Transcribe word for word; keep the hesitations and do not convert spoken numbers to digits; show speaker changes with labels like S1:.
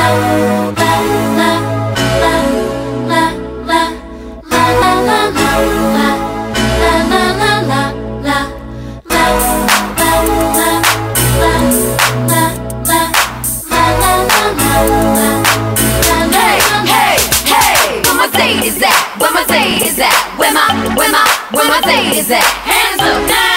S1: Is that? Where my Zay is at? Where my, where my, where my Zay is at? Hands up, down.